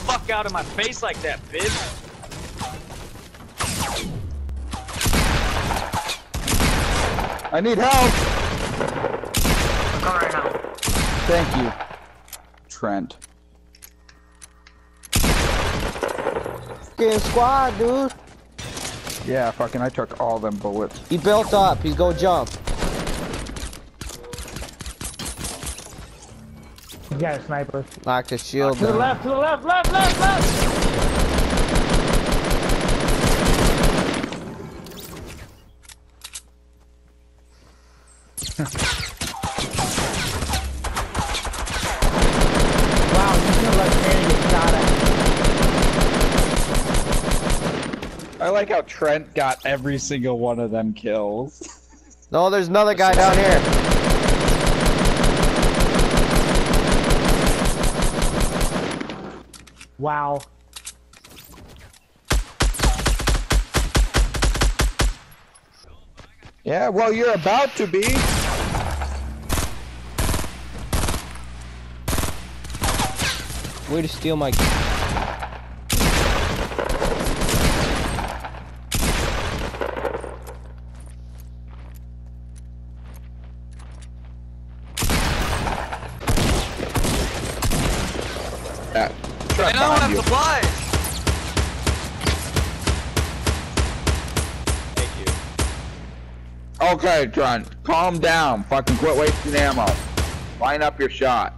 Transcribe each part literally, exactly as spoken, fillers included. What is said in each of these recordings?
fuck out of my face like that, bitch. I need help! I'm coming right now. Thank you, Trent. Fucking squad, dude. Yeah, fucking I took all them bullets. He built up. He's gonna jump. You got a sniper. Lock the shield To the down. left, to the left, left, left, left! Wow, you should let Manny get shot at. I like how Trent got every single one of them kills. No, there's another guy down here. Wow. Yeah, well, you're about to be. Way to steal my. That. I don't have you. supplies. Thank you. Okay, Trent, calm down. Fucking quit wasting ammo. Line up your shot.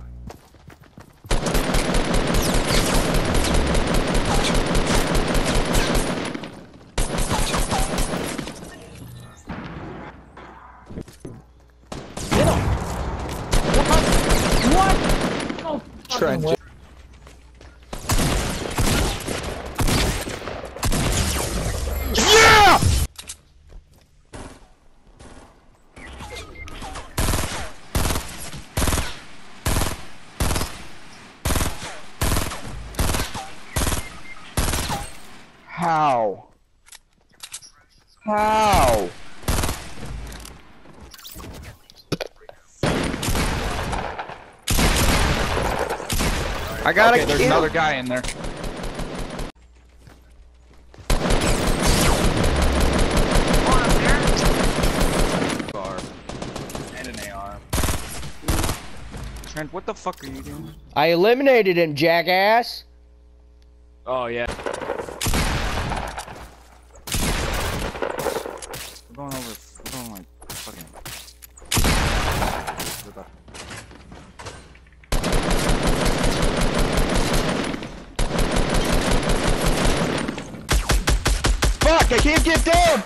What? No Trent. way. Yeah! How? How? I got okay, a there's kill. another guy in there. And an A R. Trent, what the fuck are you doing? I eliminated him, jackass. Oh yeah. We're going over. We're going like fucking. We're about- Fuck! I can't get down.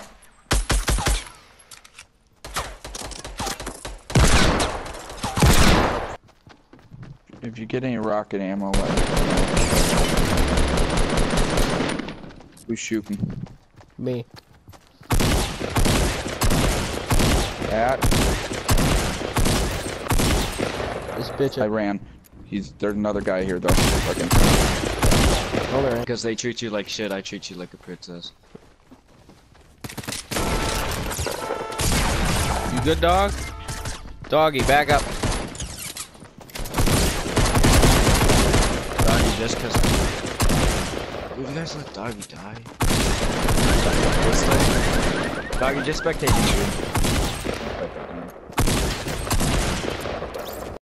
If you get any rocket ammo, let me know. Who's shooting? Me. At This bitch. I ran. He's there's another guy here though. Fucking. Hold on. Because they treat you like shit, I treat you like a princess. You good, dog? Doggy, back up. Doggy, just cause. Would you guys let Doggy die? Doggy, just spectate you.